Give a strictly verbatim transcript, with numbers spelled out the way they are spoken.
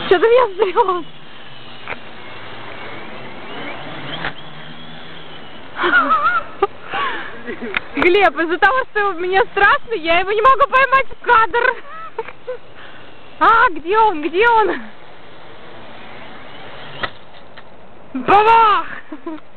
Что ты меня стрёшь? Глеб, из-за того, что мне страшно, я его не могу поймать в кадр. А, где он? Где он? Бабах!